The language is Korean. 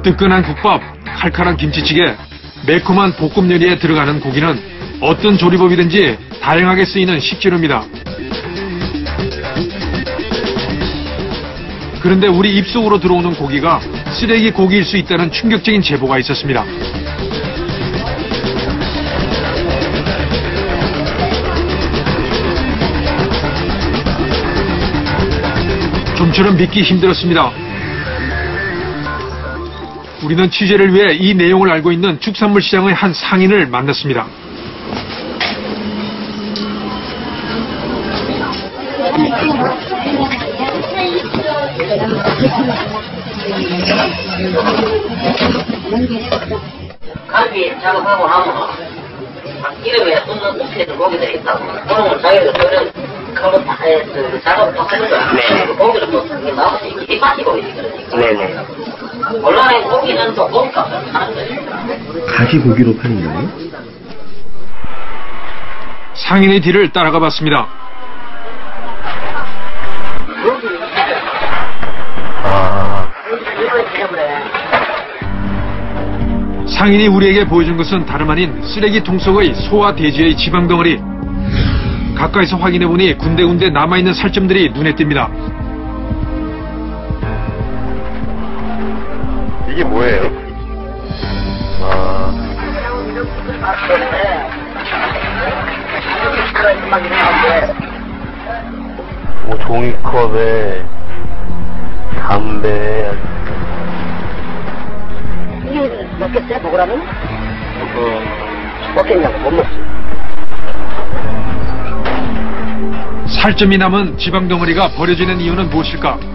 뜨끈한 국밥, 칼칼한 김치찌개, 매콤한 볶음 요리에 들어가는 고기는 어떤 조리법이든지 다양하게 쓰이는 식재료입니다. 그런데 우리 입속으로 들어오는 고기가 쓰레기 고기일 수 있다는 충격적인 제보가 있었습니다. 좀처럼 믿기 힘들었습니다. 우리는 취재를 위해 이 내용을 알고 있는 축산물 시장의 한 상인을 만났습니다. 갈비 작업하고 나면 기름에 굽는 uk회도 고기들이 있다고 그러면 자기가 그런 그런 다 작업을 또 하는 거야. 네. 그 고기를 또 나와서 이 맛이 보이지 그러니까. 네네. 원래 고기는 또 고기값을 하는 거지. 가시 고기로 파는 거예요? 상인의 뒤를 따라가 봤습니다. 상인이 우리에게 보여준 것은 다름 아닌 쓰레기통 속의 소와 돼지의 지방덩어리. 가까이서 확인해보니 군데군데 남아있는 살점들이 눈에 띕니다. 이게 뭐예요? 뭐 종이컵에 담배 이게 먹겠어요? 먹으라면? 먹겠냐고 못 먹지. 살점이 남은 지방덩어리가 버려지는 이유는 무엇일까?